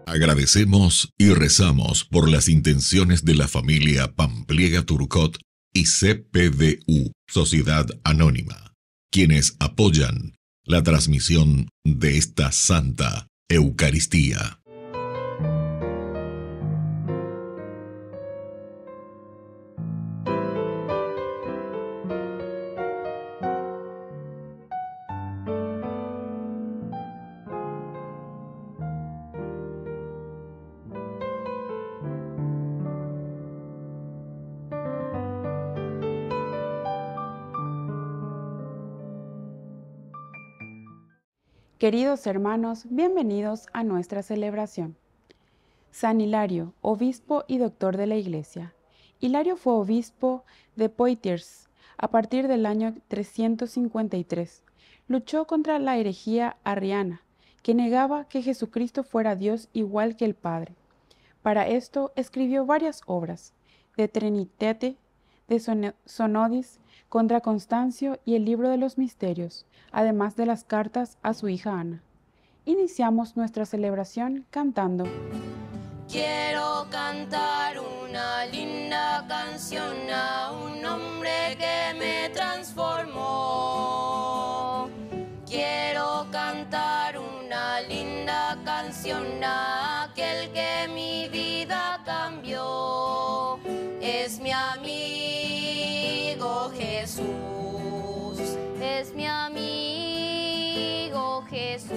Agradecemos y rezamos por las intenciones de la familia Pampliega Turcot y CPDU, Sociedad Anónima, quienes apoyan la transmisión de esta Santa Eucaristía. Queridos hermanos, bienvenidos a nuestra celebración. San Hilario, obispo y doctor de la Iglesia. Hilario fue obispo de Poitiers a partir del año 353. Luchó contra la herejía arriana, que negaba que Jesucristo fuera Dios igual que el Padre. Para esto escribió varias obras, de Trinitate, de Sonodis, contra Constancio y el Libro de los Misterios, además de las cartas a su hija Ana. Iniciamos nuestra celebración cantando. Quiero cantar una linda canción a un hombre que me transformó. Quiero cantar una linda canción a aquel que mi vida cambió. Es mi amigo Jesús, es mi amigo Jesús.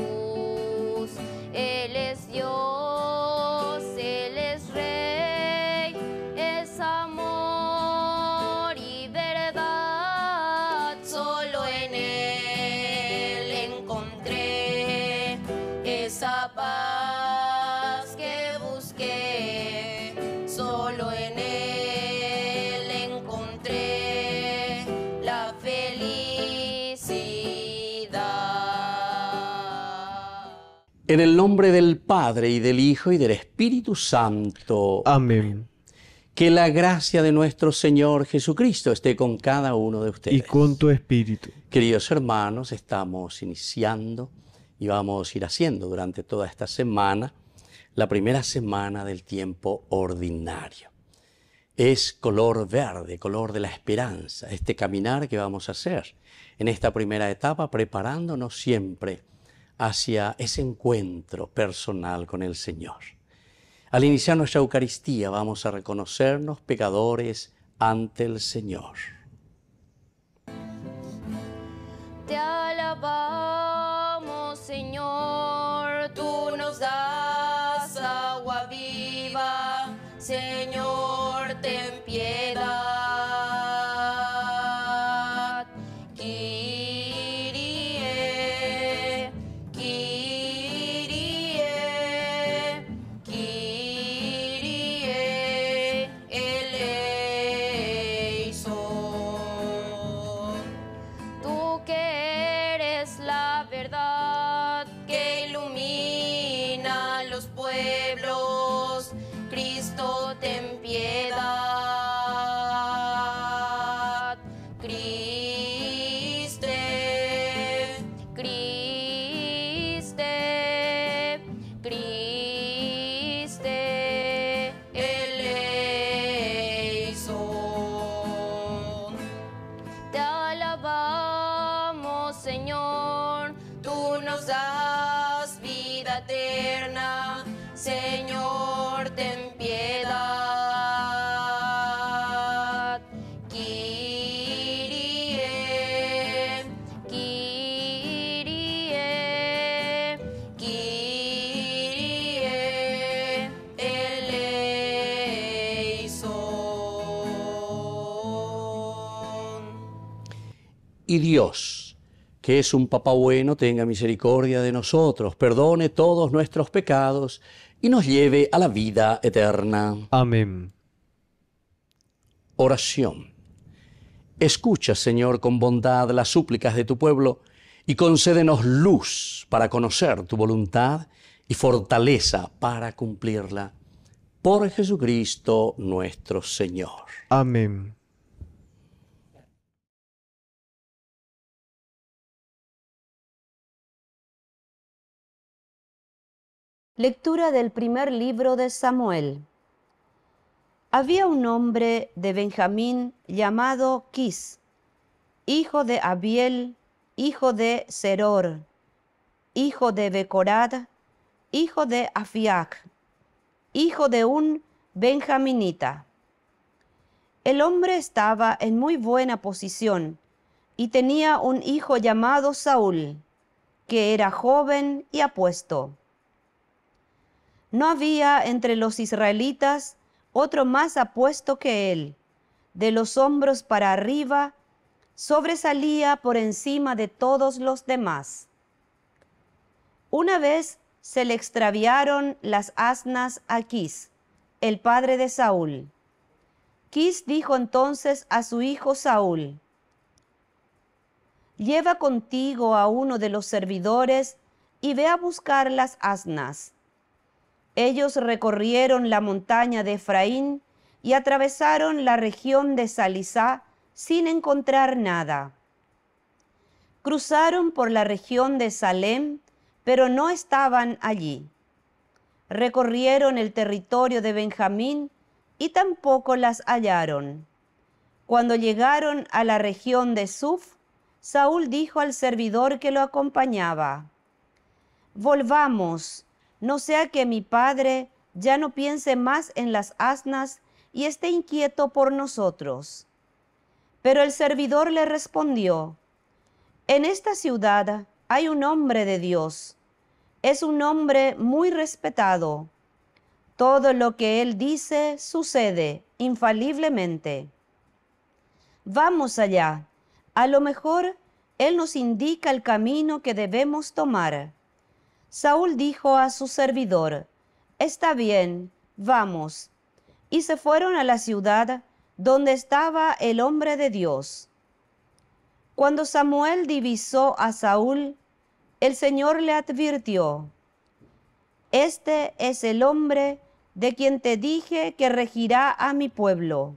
Él es Dios, Él es Rey, es amor y verdad. Solo en Él encontré esa paz que busqué. Solo en Él encontré la felicidad. En el nombre del Padre, y del Hijo, y del Espíritu Santo. Amén. Que la gracia de nuestro Señor Jesucristo esté con cada uno de ustedes. Y con tu espíritu. Queridos hermanos, estamos iniciando y vamos a ir haciendo durante toda esta semana, la primera semana del tiempo ordinario. Es color verde, color de la esperanza, este caminar que vamos a hacer en esta primera etapa, preparándonos siempre hacia ese encuentro personal con el Señor. Al iniciar nuestra Eucaristía vamos a reconocernos pecadores ante el Señor. Te alabamos, Señor, tú nos das agua viva, Señor, ten piedad. Kyrie, Kyrie, Kyrie eleison. Tú que eres la verdad que ilumina los pueblos, Cristo, ten piedad. Criste, Criste, Criste eleison. Te alabamos, Señor, tú nos das vida eterna, Señor, ten piedad. Kyrie, Kyrie, Kyrie eleison. Y Dios, que es un Papá bueno, tenga misericordia de nosotros, perdone todos nuestros pecados y nos lleve a la vida eterna. Amén. Oración. Escucha, Señor, con bondad las súplicas de tu pueblo y concédenos luz para conocer tu voluntad y fortaleza para cumplirla. Por Jesucristo nuestro Señor. Amén. Lectura del primer libro de Samuel. Había un hombre de Benjamín llamado Quis, hijo de Abiel, hijo de Seror, hijo de Becorad, hijo de Afiac, hijo de un benjaminita. El hombre estaba en muy buena posición y tenía un hijo llamado Saúl, que era joven y apuesto. No había entre los israelitas otro más apuesto que él. De los hombros para arriba, sobresalía por encima de todos los demás. Una vez se le extraviaron las asnas a Quis, el padre de Saúl. Quis dijo entonces a su hijo Saúl: «Lleva contigo a uno de los servidores y ve a buscar las asnas». Ellos recorrieron la montaña de Efraín y atravesaron la región de Salisá sin encontrar nada. Cruzaron por la región de Salem, pero no estaban allí. Recorrieron el territorio de Benjamín y tampoco las hallaron. Cuando llegaron a la región de Suf, Saúl dijo al servidor que lo acompañaba: «Volvamos, no sea que mi padre ya no piense más en las asnas y esté inquieto por nosotros». Pero el servidor le respondió: «En esta ciudad hay un hombre de Dios. Es un hombre muy respetado. Todo lo que él dice sucede infaliblemente. Vamos allá. A lo mejor él nos indica el camino que debemos tomar». Saúl dijo a su servidor: «Está bien, vamos». Y se fueron a la ciudad donde estaba el hombre de Dios. Cuando Samuel divisó a Saúl, el Señor le advirtió: «Este es el hombre de quien te dije que regirá a mi pueblo».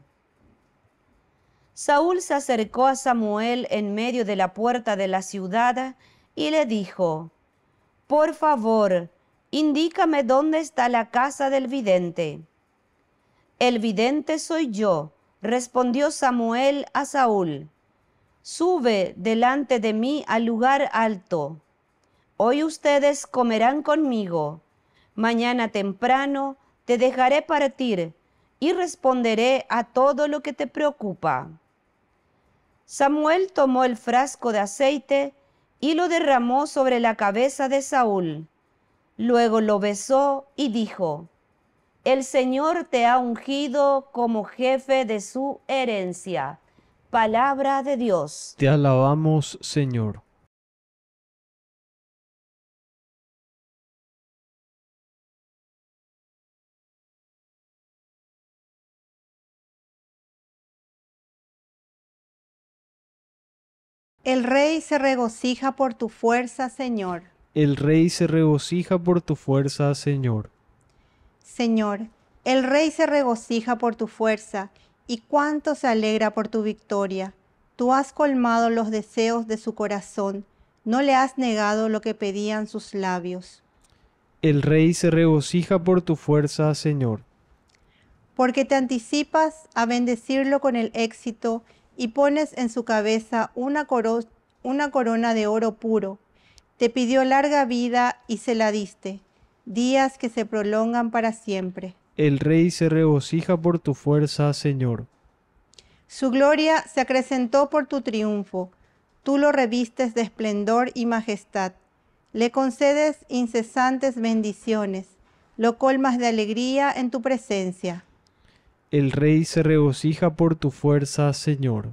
Saúl se acercó a Samuel en medio de la puerta de la ciudad y le dijo: «Por favor, indícame dónde está la casa del vidente». «El vidente soy yo», respondió Samuel a Saúl. «Sube delante de mí al lugar alto. Hoy ustedes comerán conmigo. Mañana temprano te dejaré partir y responderé a todo lo que te preocupa». Samuel tomó el frasco de aceite y lo derramó sobre la cabeza de Saúl. Luego lo besó y dijo: «El Señor te ha ungido como jefe de su herencia». Palabra de Dios. Te alabamos, Señor. El rey se regocija por tu fuerza, Señor. El rey se regocija por tu fuerza, Señor. Señor, el rey se regocija por tu fuerza, y cuánto se alegra por tu victoria. Tú has colmado los deseos de su corazón, no le has negado lo que pedían sus labios. El rey se regocija por tu fuerza, Señor. Porque te anticipas a bendecirlo con el éxito y pones en su cabeza una corona de oro puro. Te pidió larga vida y se la diste, días que se prolongan para siempre. El rey se regocija por tu fuerza, Señor. Su gloria se acrecentó por tu triunfo. Tú lo revistes de esplendor y majestad. Le concedes incesantes bendiciones. Lo colmas de alegría en tu presencia. El rey se regocija por tu fuerza, Señor.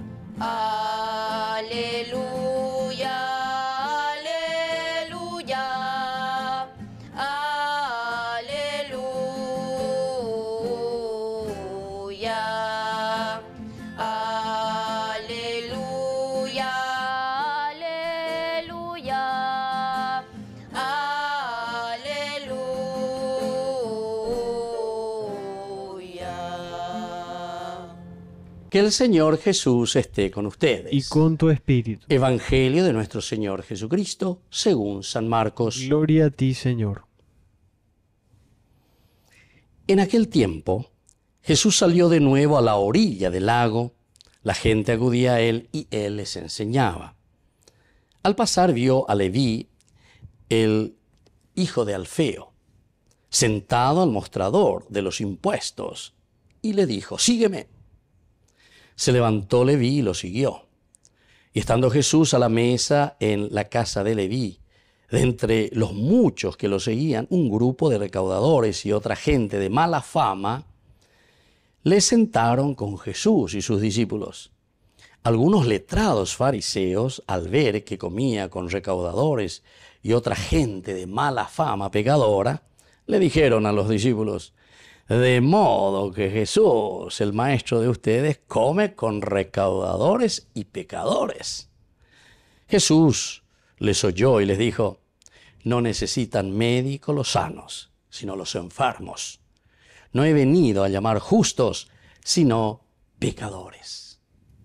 Aleluya, aleluya, aleluya, aleluya, aleluya. Que el Señor Jesús esté con ustedes. Y con tu espíritu. Evangelio de nuestro Señor Jesucristo según San Marcos. Gloria a ti, Señor. En aquel tiempo, Jesús salió de nuevo a la orilla del lago. La gente acudía a él y él les enseñaba. Al pasar vio a Leví, el hijo de Alfeo, sentado al mostrador de los impuestos, y le dijo: sígueme. Se levantó Leví y lo siguió. Y estando Jesús a la mesa en la casa de Leví, de entre los muchos que lo seguían, un grupo de recaudadores y otra gente de mala fama le sentaron con Jesús y sus discípulos. Algunos letrados fariseos, al ver que comía con recaudadores y otra gente de mala fama pecadora, le dijeron a los discípulos: de modo que Jesús, el maestro de ustedes, come con recaudadores y pecadores. Jesús les oyó y les dijo: no necesitan médico los sanos, sino los enfermos. No he venido a llamar justos, sino pecadores.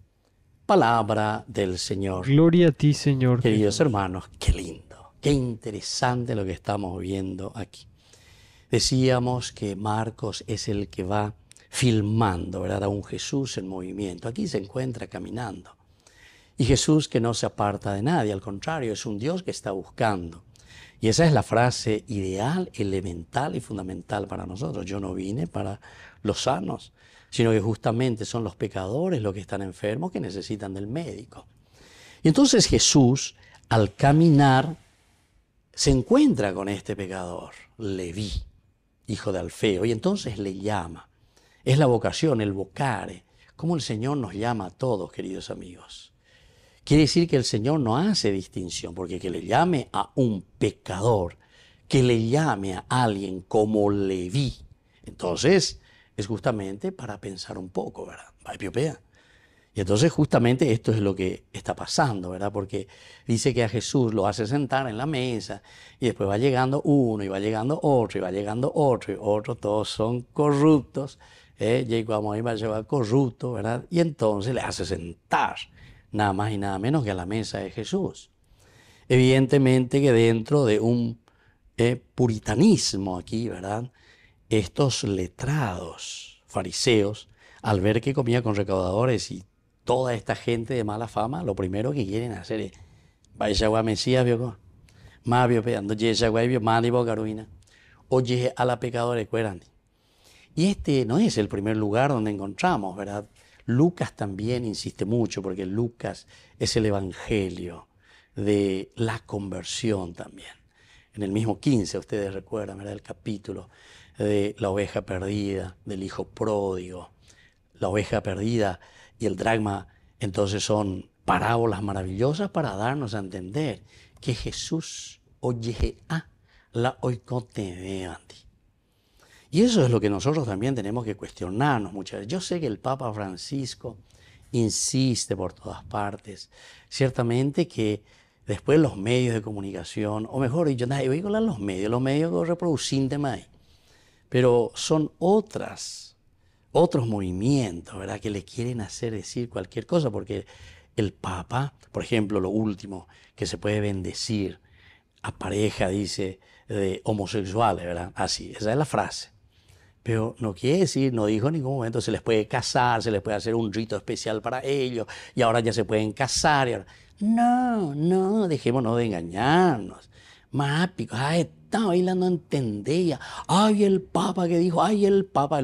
Palabra del Señor. Gloria a ti, Señor. Queridos Jesús. hermanos, qué lindo, qué interesante lo que estamos viendo aquí. Decíamos que Marcos es el que va filmando, ¿verdad?, a un Jesús en movimiento. Aquí se encuentra caminando. Y Jesús que no se aparta de nadie, al contrario, es un Dios que está buscando. Y esa es la frase ideal, elemental y fundamental para nosotros. Yo no vine para los sanos, sino que justamente son los pecadores los que están enfermos, que necesitan del médico. Y entonces Jesús, al caminar, se encuentra con este pecador, Leví, hijo de Alfeo, y entonces le llama. Es la vocación, el vocare, como el Señor nos llama a todos, queridos amigos. Quiere decir que el Señor no hace distinción, porque que le llame a un pecador, que le llame a alguien como Leví, entonces es justamente para pensar un poco, ¿verdad? Y entonces justamente esto es lo que está pasando, ¿verdad? Porque dice que a Jesús lo hace sentar en la mesa y después va llegando uno y va llegando otro y va llegando otro y otro, todos son corruptos, llegamos ahí va a llevar corrupto, ¿verdad? Y entonces le hace sentar nada más y nada menos que a la mesa de Jesús. Evidentemente que dentro de un puritanismo aquí, ¿verdad?, estos letrados fariseos, al ver que comía con recaudadores y toda esta gente de mala fama, lo primero que quieren hacer es: vaya a Mesías, vio, más vio peando, yesha vio, más de bocaruina, oye a la pecadora cuerandi. Y este no es el primer lugar donde encontramos, ¿verdad? Lucas también insiste mucho, porque Lucas es el evangelio de la conversión también. En el mismo 15, ustedes recuerdan, ¿verdad?, el capítulo de la oveja perdida, del hijo pródigo. La oveja perdida y el dracma, entonces son parábolas maravillosas para darnos a entender que Jesús oye a la oikoteveanti. Y eso es lo que nosotros también tenemos que cuestionarnos muchas veces. Yo sé que el Papa Francisco insiste por todas partes. Ciertamente que después los medios de comunicación, o mejor dicho, nadie voy a hablar los medios que reproducen temas, pero son otros movimientos, ¿verdad?, que le quieren hacer decir cualquier cosa, porque el Papa, por ejemplo, lo último, que se puede bendecir a pareja, dice, de homosexuales, ¿verdad? Así, esa es la frase. Pero no quiere decir, no dijo en ningún momento se les puede casar, se les puede hacer un rito especial para ellos, y ahora ya se pueden casar. Y ahora... No, dejémonos de engañarnos. Más pico, estaba bailando, no entendía. Ay, el Papa que dijo, ay, el Papa.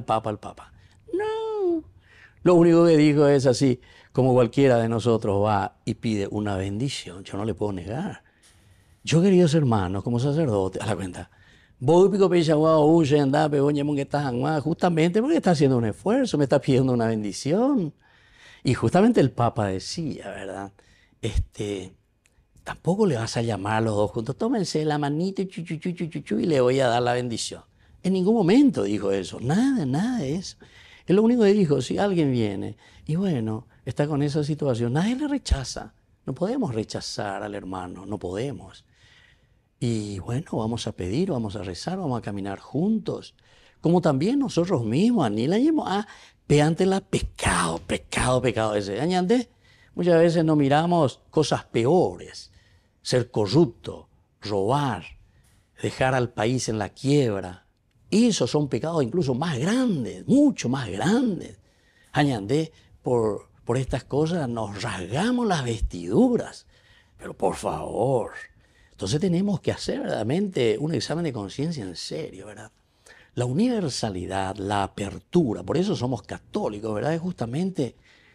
No, lo único que dijo es así, como cualquiera de nosotros va y pide una bendición, yo no le puedo negar. Yo, queridos hermanos, como sacerdote, a la cuenta, justamente porque está haciendo un esfuerzo, me está pidiendo una bendición. Y justamente el Papa decía, ¿verdad? Tampoco le vas a llamar a los dos juntos, tómense la manita y le voy a dar la bendición. En ningún momento dijo eso, nada de eso. Él lo único que dijo, si alguien viene y bueno, está con esa situación, nadie le rechaza. No podemos rechazar al hermano, no podemos. Y bueno, vamos a pedir, vamos a rezar, vamos a caminar juntos. Como también nosotros mismos, ni la llevamos a peantela pecado ese. Añade, muchas veces no miramos cosas peores. Ser corrupto, robar, dejar al país en la quiebra, Esos son pecados incluso más grandes, mucho más grandes. Añandé, por estas cosas nos rasgamos las vestiduras. Pero por favor, entonces tenemos que hacer verdaderamente un examen de conciencia en serio, ¿verdad? La universalidad, la apertura, por eso somos católicos, ¿verdad? Es justamente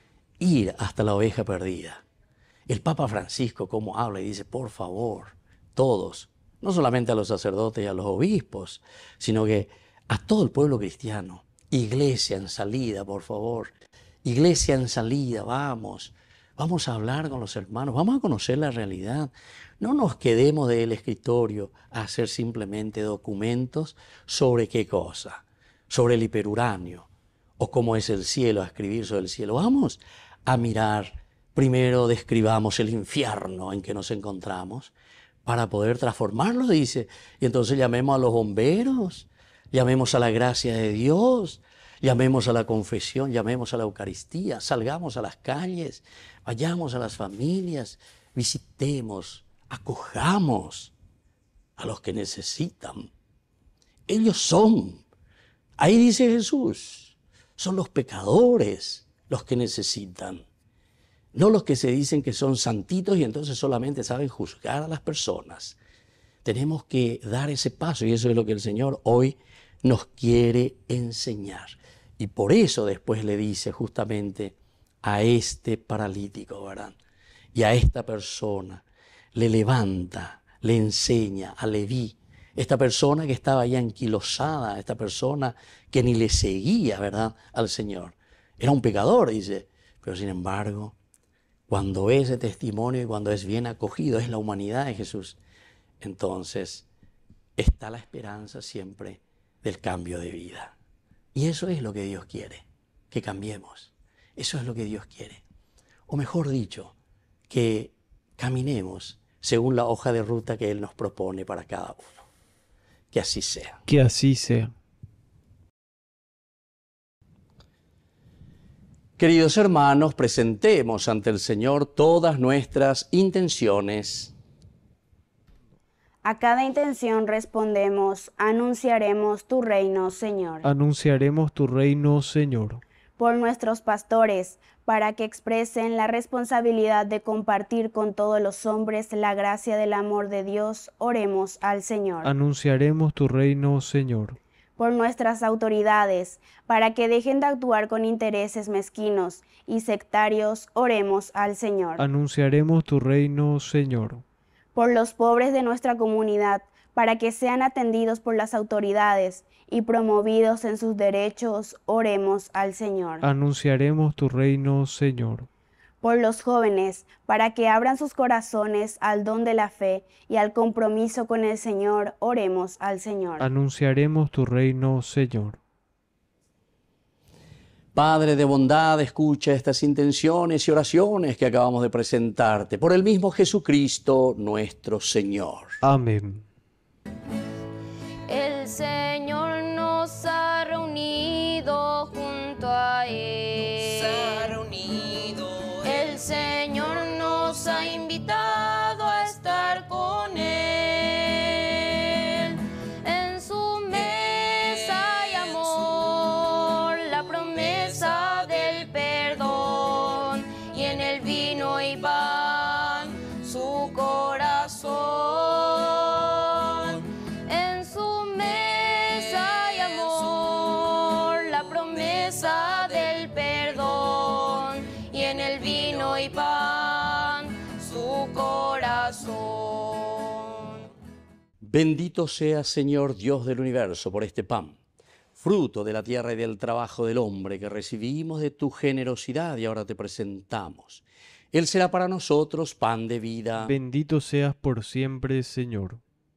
ir hasta la oveja perdida. El Papa Francisco, cómo habla y dice, por favor, todos, no solamente a los sacerdotes y a los obispos, sino que a todo el pueblo cristiano, iglesia en salida, por favor, iglesia en salida, vamos a hablar con los hermanos, vamos a conocer la realidad. No nos quedemos del escritorio a hacer simplemente documentos sobre qué cosa, sobre el hiperuranio o cómo es el cielo, a escribir sobre el cielo. Vamos a mirar, primero describamos el infierno en que nos encontramos para poder transformarlo, dice. Y entonces llamemos a los bomberos, llamemos a la gracia de Dios, llamemos a la confesión, llamemos a la Eucaristía, salgamos a las calles, vayamos a las familias, visitemos, acojamos a los que necesitan. Ellos son, ahí dice Jesús, son los pecadores los que necesitan. No los que se dicen que son santitos y entonces solamente saben juzgar a las personas. Tenemos que dar ese paso y eso es lo que el Señor hoy nos quiere enseñar. Y por eso después le dice justamente a este paralítico, ¿verdad? Y a esta persona le levanta, le enseña a Leví, esta persona que estaba ya anquilosada, esta persona que ni le seguía, ¿verdad?, al Señor. Era un pecador, dice, pero sin embargo, cuando ese testimonio y cuando es bien acogido, es la humanidad de Jesús, entonces está la esperanza siempre del cambio de vida. Y eso es lo que Dios quiere, que cambiemos. Eso es lo que Dios quiere. O mejor dicho, que caminemos según la hoja de ruta que Él nos propone para cada uno. Que así sea. Que así sea. Queridos hermanos, presentemos ante el Señor todas nuestras intenciones. A cada intención respondemos, anunciaremos tu reino, Señor. Anunciaremos tu reino, Señor. Por nuestros pastores, para que expresen la responsabilidad de compartir con todos los hombres la gracia del amor de Dios, oremos al Señor. Anunciaremos tu reino, Señor. Por nuestras autoridades, para que dejen de actuar con intereses mezquinos y sectarios, oremos al Señor. Anunciaremos tu reino, Señor. Por los pobres de nuestra comunidad, para que sean atendidos por las autoridades y promovidos en sus derechos, oremos al Señor. Anunciaremos tu reino, Señor. Por los jóvenes, para que abran sus corazones al don de la fe y al compromiso con el Señor, oremos al Señor. Anunciaremos tu reino, Señor. Padre de bondad, escucha estas intenciones y oraciones que acabamos de presentarte por el mismo Jesucristo nuestro Señor. Amén. El Señor nos ha reunido junto a Él. El Señor nos ha invitado a estar con Él. En su mesa hay amor, la promesa del perdón, y en el vino y pan su corazón. En su mesa hay amor, la promesa del perdón, y en el vino y pan su corazón. Bendito sea, Señor Dios del universo, por este pan, fruto de la tierra y del trabajo del hombre que recibimos de tu generosidad y ahora te presentamos. Él será para nosotros pan de vida. Bendito seas por siempre, Señor.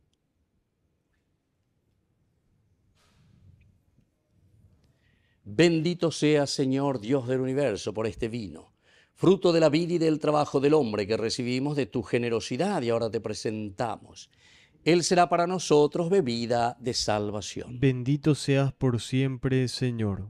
Bendito sea, Señor Dios del universo, por este vino, fruto de la vida y del trabajo del hombre que recibimos de tu generosidad y ahora te presentamos. Él será para nosotros bebida de salvación. Bendito seas por siempre, Señor.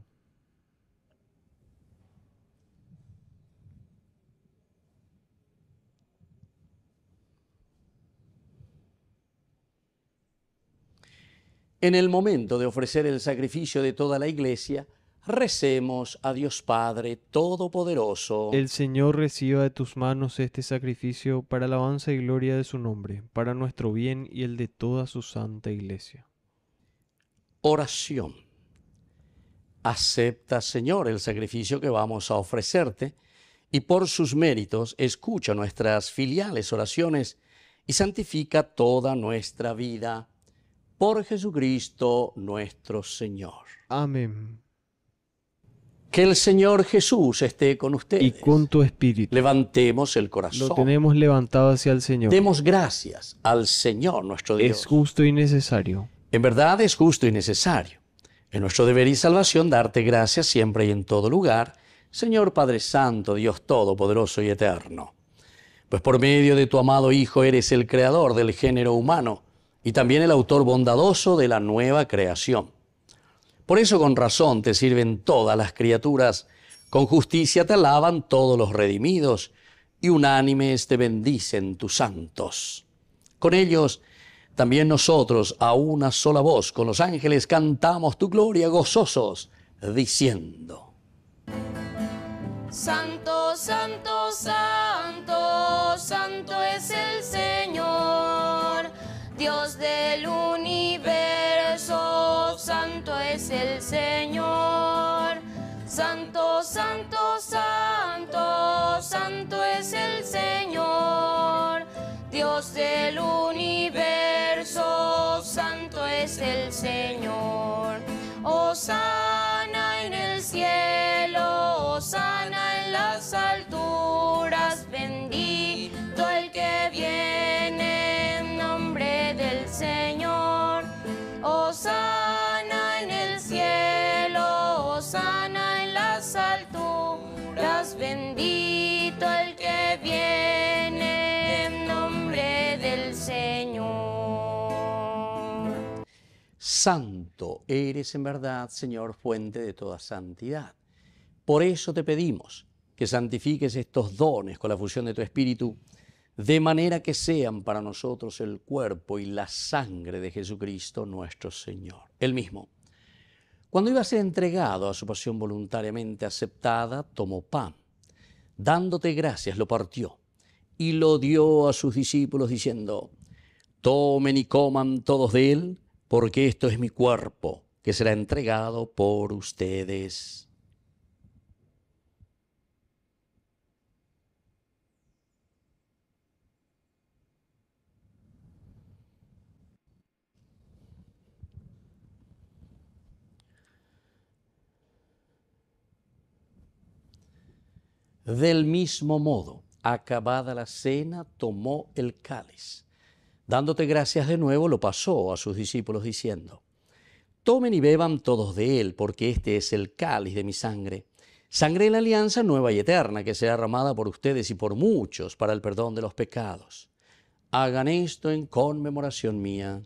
En el momento de ofrecer el sacrificio de toda la Iglesia, recemos a Dios Padre Todopoderoso. El Señor reciba de tus manos este sacrificio para alabanza y gloria de su nombre, para nuestro bien y el de toda su santa Iglesia. Oración. Acepta, Señor, el sacrificio que vamos a ofrecerte y por sus méritos escucha nuestras filiales oraciones y santifica toda nuestra vida. Por Jesucristo nuestro Señor. Amén. Que el Señor Jesús esté con ustedes. Y con tu espíritu. Levantemos el corazón. Lo tenemos levantado hacia el Señor. Demos gracias al Señor nuestro Dios. Es justo y necesario. En verdad es justo y necesario. Es nuestro deber y salvación darte gracias siempre y en todo lugar, Señor Padre Santo, Dios Todopoderoso y Eterno. Pues por medio de tu amado Hijo eres el creador del género humano y también el autor bondadoso de la nueva creación. Por eso con razón te sirven todas las criaturas, con justicia te alaban todos los redimidos, y unánimes te bendicen tus santos. Con ellos también nosotros a una sola voz, con los ángeles, cantamos tu gloria gozosos, diciendo: Santo, santo, santo, santo es el Señor, Dios del universo, santo es el Señor. Santo, santo, santo, santo es el Señor, Dios del universo, santo es el Señor. Hosana en el cielo, hosana en las alturas, bendito el que viene en nombre del Señor. Hosana en el cielo, hosana en las alturas, bendito el que viene en nombre del Señor. Santo eres en verdad, Señor, fuente de toda santidad. Por eso te pedimos que santifiques estos dones con la fusión de tu Espíritu, de manera que sean para nosotros el cuerpo y la sangre de Jesucristo nuestro Señor. Él mismo, cuando iba a ser entregado a su pasión voluntariamente aceptada, tomó pan. Dándote gracias, lo partió y lo dio a sus discípulos diciendo: tomen y coman todos de él, porque esto es mi cuerpo, que será entregado por ustedes. Del mismo modo, acabada la cena, tomó el cáliz. Dándote gracias de nuevo, lo pasó a sus discípulos diciendo: tomen y beban todos de él, porque este es el cáliz de mi sangre, sangre de la alianza nueva y eterna, que será derramada por ustedes y por muchos para el perdón de los pecados. Hagan esto en conmemoración mía.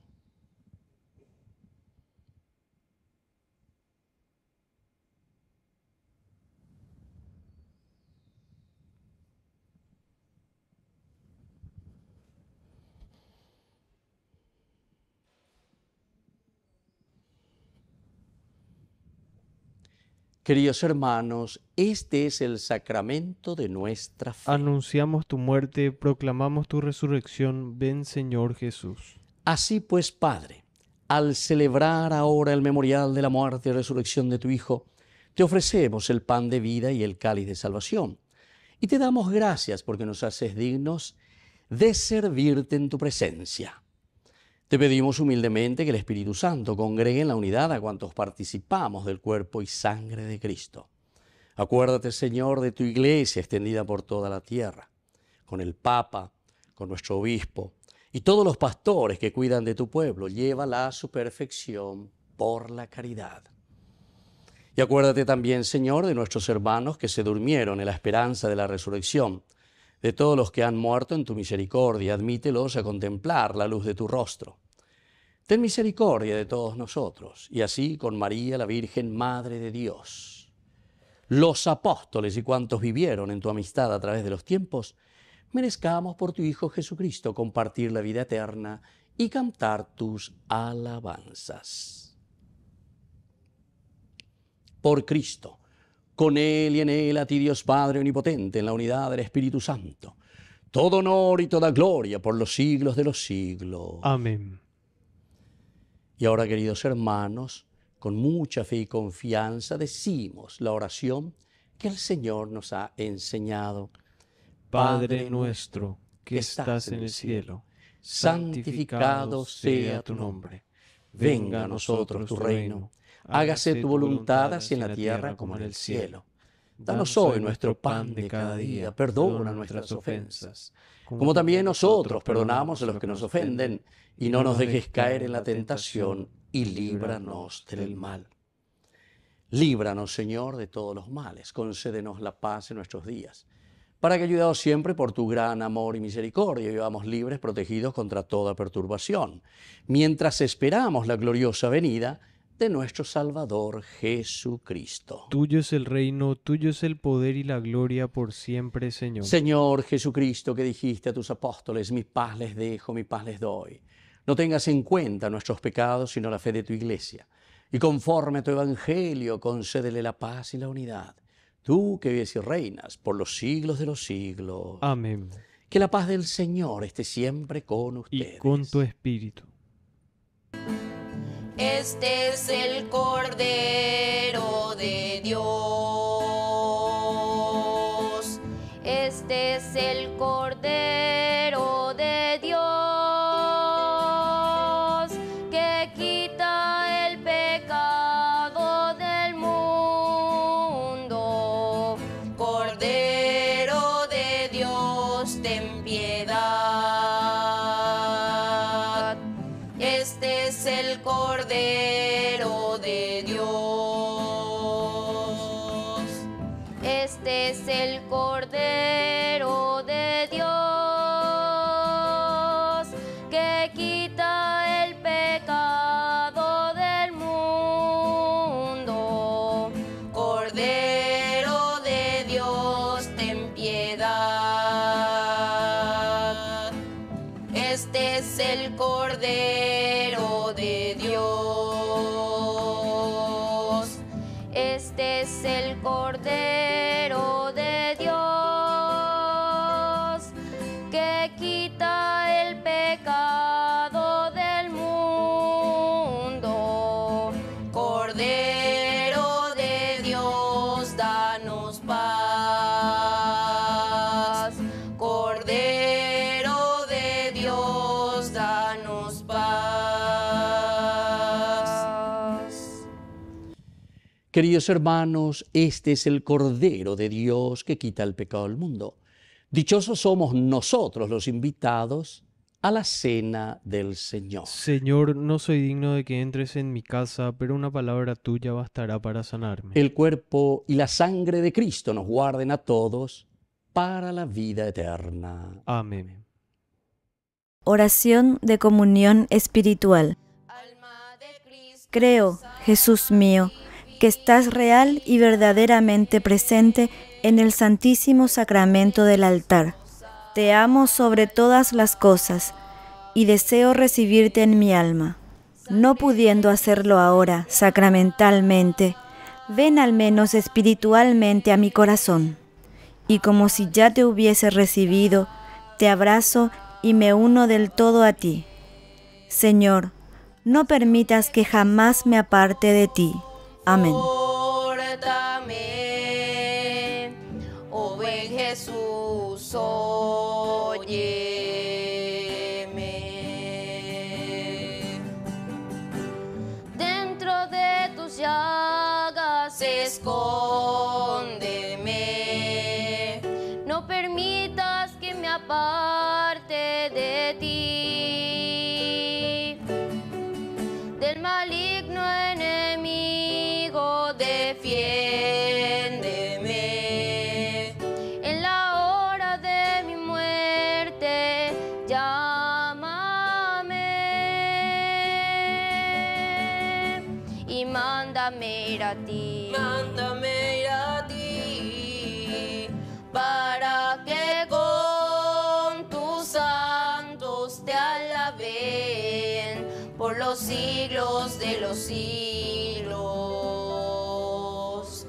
Queridos hermanos, este es el sacramento de nuestra fe. Anunciamos tu muerte, proclamamos tu resurrección. Ven, Señor Jesús. Así pues, Padre, al celebrar ahora el memorial de la muerte y resurrección de tu Hijo, te ofrecemos el pan de vida y el cáliz de salvación. Y te damos gracias porque nos haces dignos de servirte en tu presencia. Te pedimos humildemente que el Espíritu Santo congregue en la unidad a cuantos participamos del cuerpo y sangre de Cristo. Acuérdate, Señor, de tu iglesia extendida por toda la tierra, con el Papa, con nuestro obispo y todos los pastores que cuidan de tu pueblo. Llévala a su perfección por la caridad. Y acuérdate también, Señor, de nuestros hermanos que se durmieron en la esperanza de la resurrección, de todos los que han muerto en tu misericordia. Admítelos a contemplar la luz de tu rostro. Ten misericordia de todos nosotros, y así con María, la Virgen Madre de Dios, los apóstoles y cuantos vivieron en tu amistad a través de los tiempos, merezcamos por tu Hijo Jesucristo compartir la vida eterna y cantar tus alabanzas. Por Cristo, con Él y en Él, a ti Dios Padre Omnipotente, en la unidad del Espíritu Santo, todo honor y toda gloria por los siglos de los siglos. Amén. Y ahora, queridos hermanos, con mucha fe y confianza decimos la oración que el Señor nos ha enseñado. Padre nuestro, que estás en el cielo, santificado sea tu nombre. Venga a nosotros tu reino. Hágase tu voluntad así en la tierra como en el cielo. Danos hoy nuestro pan de cada día. Perdona nuestras ofensas, como también nosotros perdonamos a los que nos ofenden. Y no nos dejes caer en la tentación, y líbranos del mal. Líbranos, Señor, de todos los males. Concédenos la paz en nuestros días, para que, ayudados siempre por tu gran amor y misericordia, vivamos libres, protegidos contra toda perturbación, mientras esperamos la gloriosa venida de nuestro Salvador Jesucristo. Tuyo es el reino, tuyo es el poder y la gloria por siempre, Señor. Señor Jesucristo, que dijiste a tus apóstoles, mi paz les dejo, mi paz les doy. No tengas en cuenta nuestros pecados, sino la fe de tu Iglesia. Y conforme a tu evangelio, concédele la paz y la unidad. Tú que vives y reinas por los siglos de los siglos. Amén. Que la paz del Señor esté siempre con ustedes. Y con tu espíritu. Este es el Cordero de Dios. Este es el Cordero de Dios que quita el pecado del mundo. Cordero de Dios, ten piedad. Este es el Cordero de Dios. Este es el Cordero de Dios que quita el pecado del mundo. Cordero de Dios, ten piedad. Este es el Cordero de Dios. Este es el Cordero de Dios que quita el pecado del mundo. Cordero de Dios, danos paz. Cordero de Dios, danos paz. Queridos hermanos, este es el Cordero de Dios que quita el pecado del mundo. Dichosos somos nosotros los invitados a la cena del Señor. Señor, no soy digno de que entres en mi casa, pero una palabra tuya bastará para sanarme. El cuerpo y la sangre de Cristo nos guarden a todos para la vida eterna. Amén. Oración de comunión espiritual. Creo, Jesús mío, que estás real y verdaderamente presente en el Santísimo Sacramento del altar. Te amo sobre todas las cosas y deseo recibirte en mi alma. No pudiendo hacerlo ahora sacramentalmente, ven al menos espiritualmente a mi corazón. Y como si ya te hubiese recibido, te abrazo y me uno del todo a ti. Señor, no permitas que jamás me aparte de ti. Amén. Pórtame, oh ven Jesús, óyeme. Dentro de tus llagas escóndeme, no permitas que me aparte de ti. Del maligno enemigo defiéndeme. En la hora de mi muerte llámame y mándame ir a ti. Mándame ir a ti para que con tus santos te alabemos. siglos de los siglos.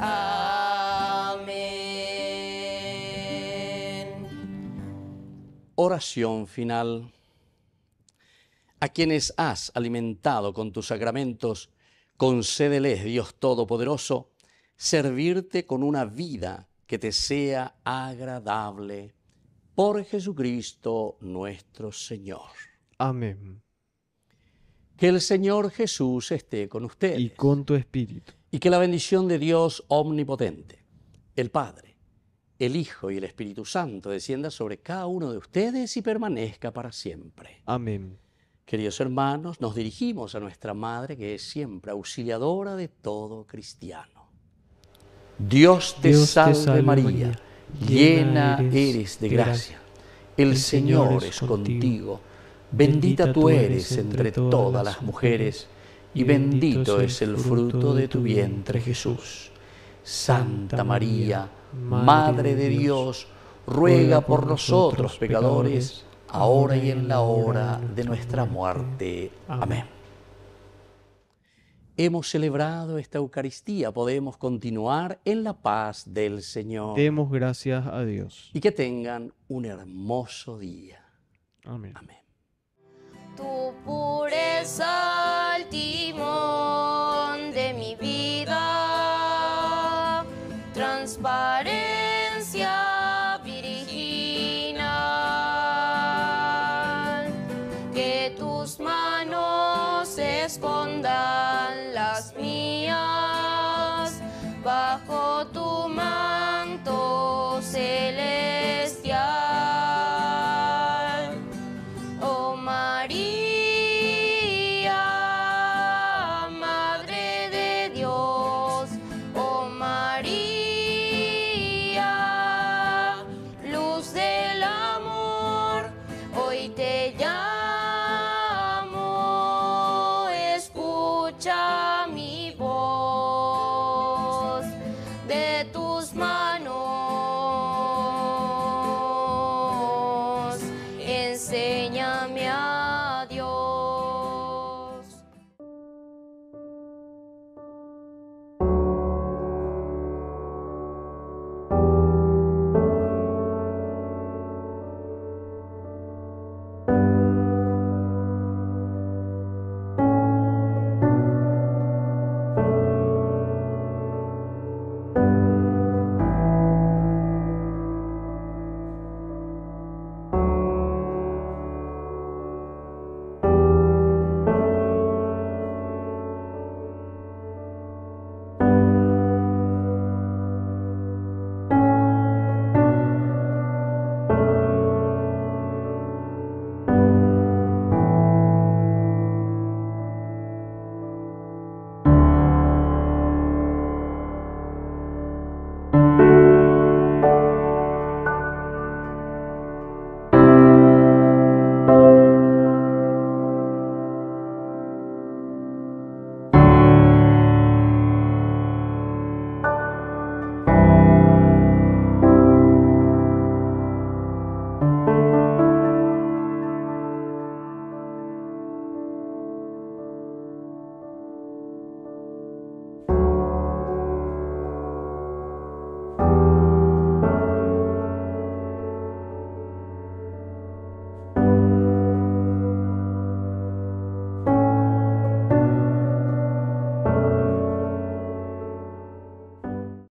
Amén. Oración final. A quienes has alimentado con tus sacramentos, concédeles, Dios Todopoderoso, servirte con una vida que te sea agradable. Por Jesucristo nuestro Señor. Amén. Que el Señor Jesús esté con ustedes. Y con tu espíritu. Y que la bendición de Dios omnipotente, el Padre, el Hijo y el Espíritu Santo descienda sobre cada uno de ustedes y permanezca para siempre. Amén. Queridos hermanos, nos dirigimos a nuestra Madre, que es siempre auxiliadora de todo cristiano. Dios te salve María, llena eres de gracia. El Señor es contigo. Bendita tú eres entre todas las mujeres, y bendito es el fruto de tu vientre, Jesús. Santa María, Madre de Dios, ruega por nosotros pecadores, ahora y en la hora de nuestra muerte. Amén. Hemos celebrado esta Eucaristía, podemos continuar en la paz del Señor. Demos gracias a Dios. Y que tengan un hermoso día. Amén. Amén. Tu pureza al timón de mi vida, transparencia virginal, que tus manos escondan las mías bajo tu manto celestial. Oh María, Madre de Dios, oh María, luz del amor, hoy te llamo, escucha mi voz, de tus manos